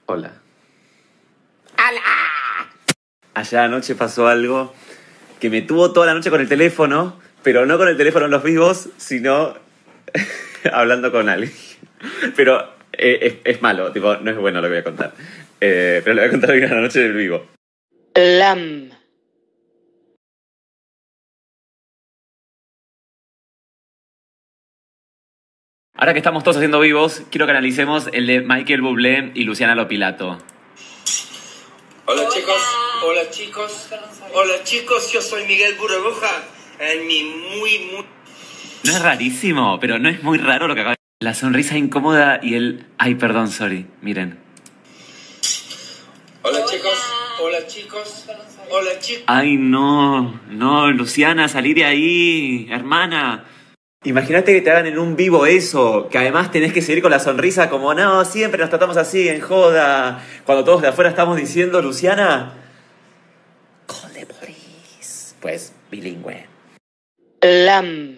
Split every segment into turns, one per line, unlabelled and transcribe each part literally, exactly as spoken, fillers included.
Hola. ¡Hala! Ayer anoche pasó algo que me tuvo toda la noche con el teléfono, pero no con el teléfono en los vivos, sino hablando con alguien. Pero eh, es, es malo, tipo, no es bueno lo que voy a contar. Eh, pero lo voy a contar hoy en la noche del vivo.
Lam.
Ahora que estamos todos haciendo vivos, quiero que analicemos el de Michael Bublé y Luciana Lopilato.
Hola, hola chicos, hola chicos, hola chicos, yo soy Miguel Burbuja, en mi muy, muy...
¿No es rarísimo? Pero ¿no es muy raro lo que acaba de... La sonrisa incómoda y el... Ay, perdón, sorry, miren.
Hola chicos, hola chicos, hola chicos.
Ay, no, no, Luciana, salí de ahí, hermana. Imagínate que te hagan en un vivo eso, que además tenés que seguir con la sonrisa como, no, siempre nos tratamos así, en joda. Cuando todos de afuera estamos diciendo, Luciana, call the police. Pues, bilingüe.
Lam.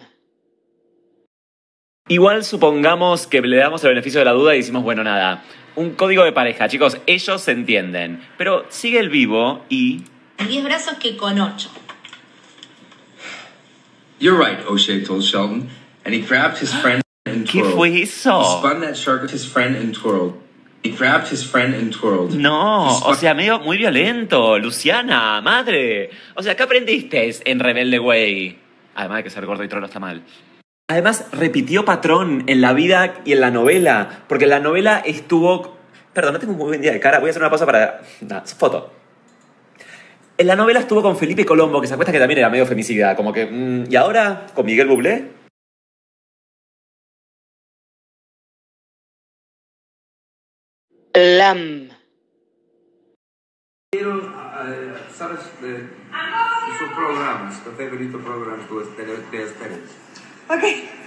Igual supongamos que le damos el beneficio de la duda y decimos, bueno, nada, un código de pareja, chicos, ellos se entienden. Pero sigue el vivo y...
diez brazos que con ocho.
You're right, O'Shea told Sheldon, and he grabbed his friend and
¿Qué
twirled.
fue eso?
He spun that shark with his friend and twirled. He grabbed his friend and twirled.
No,
He spun-
o sea, medio muy violento. Luciana, madre. O sea, ¿qué aprendiste en Rebelde Way? Además de que ser gordo y trolo está mal. Además, repitió patrón en la vida y en la novela. Porque en la novela estuvo... Perdón, no tengo un muy buen día de cara. Voy a hacer una pausa para... Nah, foto. En la novela estuvo con Felipe Colombo, que se acuesta que también era medio femicida. Como que... Mmm, ¿y ahora con Miguel Bublé?
Lam.
¿Sabes de, de sus programas, tu favorito programa de, de, de ustedes?
Ok.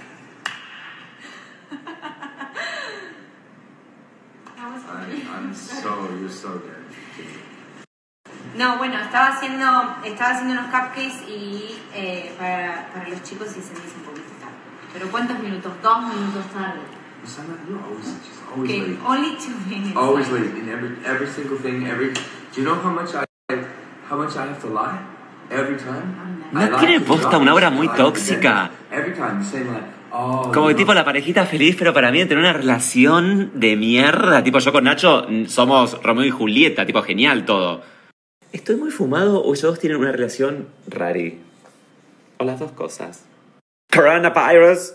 I'm, I'm so, you're so good.
No, bueno, estaba haciendo, estaba haciendo unos cupcakes y eh, para, para los chicos y se me hizo un poquito tarde. ¿Pero cuántos minutos? Dos minutos tarde.
Susana, you're always, she's always
Okay,
late.
only two minutes.
Always late in every every single thing. Every. Do you know how much I how much I have to lie every time?
¿No
I lie
tiene
to the
posta
office,
una obra
I
muy
lie to the
tóxica?
dentist. Every time, the same lie. Oh,
Como que
you
tipo
know.
la parejita feliz, pero para mí tener una relación de mierda. Tipo yo con Nacho mm, somos Romeo y Julieta, tipo genial todo. ¿Estoy muy fumado o ellos dos tienen una relación rari? O las dos cosas. Coronavirus.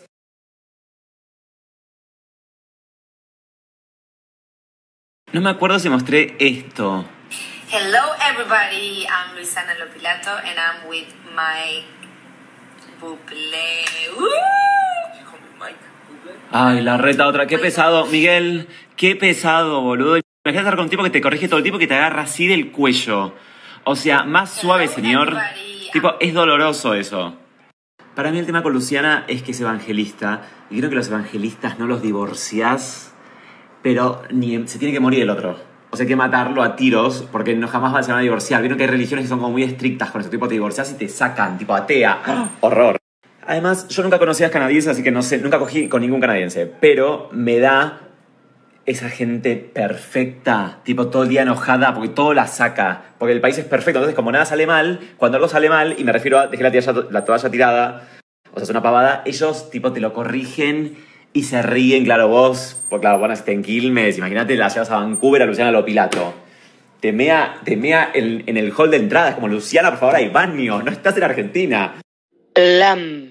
No me acuerdo si mostré esto.
Hello everybody, I'm Luciana Lopilato and I'm with Mike Bublé. Woo!
Mike Bublé.
Ay, la reta otra. Qué pesado, Miguel. Qué pesado, boludo. Imagínate estar con un tipo que te corrige todo el tiempo y que te agarra así del cuello. O sea, más suave, señor. Tipo, es doloroso eso. Para mí el tema con Luciana es que es evangelista. Y creo que los evangelistas no los divorciás, pero ni se tiene que morir el otro. O sea, hay que matarlo a tiros porque no jamás se van a divorciar. Vieron que hay religiones que son como muy estrictas con eso. Tipo, te divorciás y te sacan, tipo atea. ¡Oh! Horror. Además, yo nunca conocí a canadienses, así que no sé, nunca cogí con ningún canadiense. Pero me da esa gente perfecta, tipo todo el día enojada porque todo la saca. Porque el país es perfecto. Entonces, como nada sale mal, cuando algo sale mal, y me refiero a dejé la toalla, la toalla tirada, o sea, es una pavada, ellos tipo te lo corrigen y se ríen, claro, vos, pues claro, van a estar en Quilmes, imagínate, la llevas a Vancouver a Luciana Lopilato. Te mea, te mea en, en el hall de entrada, es como, Luciana, por favor, hay baño, no estás en Argentina.
Lam.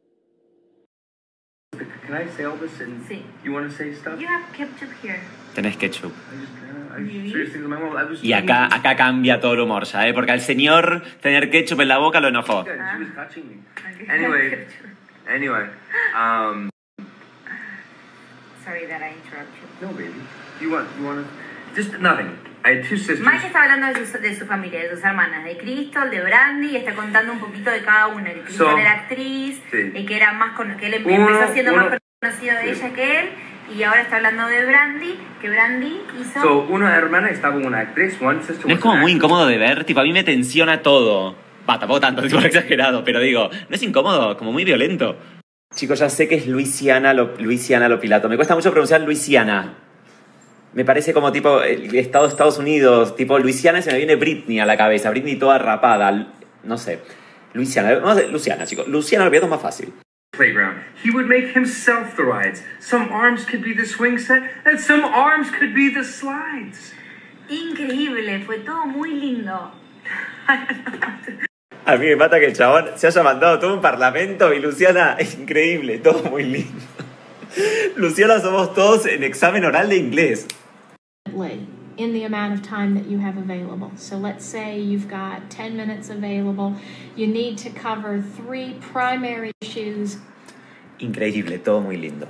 Can I say all this and
Sí.
you want to say stuff?
You have ketchup here.
Tenés ketchup.
I just, uh, I seriously, my mom, I was.
Y acá, acá cambia todo el humor ya, ¿eh? Porque al señor tener ketchup en la boca lo enojó.
She was touching me. Anyway, anyway, um,
Sorry that I interrupt you.
no, baby. You want, you want to, just nothing. I had two sisters.
Mike está hablando de su, de su familia, de sus hermanas, de Crystal, de Brandy, y está contando un poquito de cada una. Que Crystal
So,
era actriz,
sí.
y que era más con, que él
Uno-
empezó siendo
uno-
más conocido de
sí.
ella que él, y ahora está hablando de Brandy, que Brandy hizo...
So, una hermana estaba una actriz, one sister
¿No es
was
como
an
muy
actress.
incómodo de ver? Tipo, a mí me tensiona todo. Va, tampoco tanto, tipo exagerado, pero digo, ¿no es incómodo? Como muy violento. Chicos, ya sé que es Luisiana, Lo, Luisiana Lopilato. Me cuesta mucho pronunciar Luisiana. Me parece como tipo el estado de Estados Unidos, tipo Luisiana, y se me viene Britney a la cabeza. Britney toda rapada, no sé. Luisiana, no sé, Luciana, chicos. Luciana lo pienso más fácil.
Playground. He would make himself the rides. Some arms could be the swing set, and some arms could be the slides.
Increíble, fue todo muy lindo.
A mí me mata que el chabón se haya mandado todo un parlamento y Luciana, increíble, todo muy lindo. Luciana, somos todos en examen oral de inglés.
In the amount of time that you have available. So let's say you've got ten minutes available. You need to cover three primary issues.
Increíble, todo muy lindo.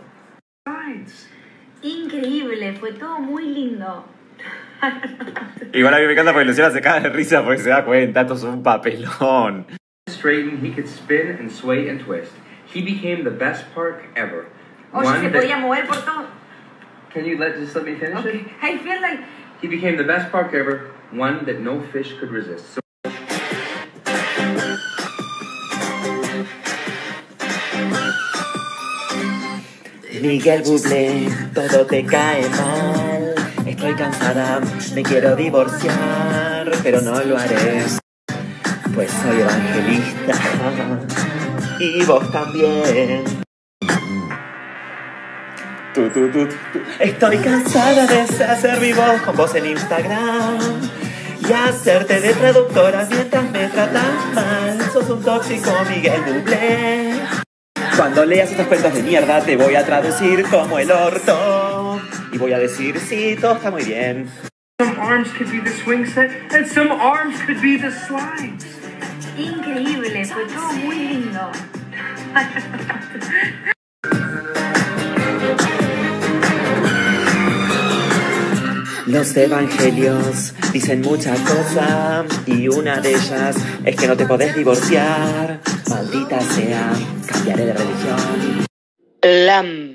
Increíble, fue todo muy lindo.
Igual a mí me encanta porque Luciana se caga de risa porque se da cuenta, esto es un papelón.
Straighten, he could spin and sway and twist. He became the best park ever.
Oye,
One
se
that-
podía mover por todo.
Can you let just let me finish
Okay.
it?
I feel like
He became the best park ever, one that no fish could resist. So
Miguel Bublé, todo te cae mal. Estoy cansada, me quiero divorciar, pero no lo haré, pues soy evangelista. Y vos también. Tú, tú, tú, tú. Estoy cansada de hacer mi voz con vos en Instagram y hacerte de traductora mientras me tratas mal. Sos un tóxico, Miguel Bublé. Cuando leas estos cuentos de mierda te voy a traducir como el orto y voy a decir, sí, todo está muy bien.
Some arms could be the swing set, and some arms could be the slides.
increíble, fue todo muy lindo.
Los evangelios dicen muchas cosas y una de ellas es que no te podés divorciar. Maldita sea, cambiaré de religión.
Lam.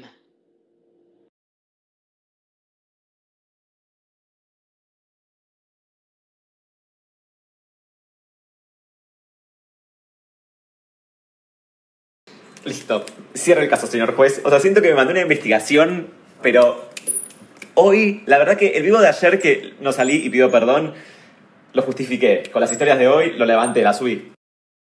Listo, cierro el caso, señor juez. O sea, siento que me mandé una investigación, pero hoy, la verdad que el vivo de ayer que no salí y pido perdón, lo justifiqué. Con las historias de hoy lo levanté, la subí.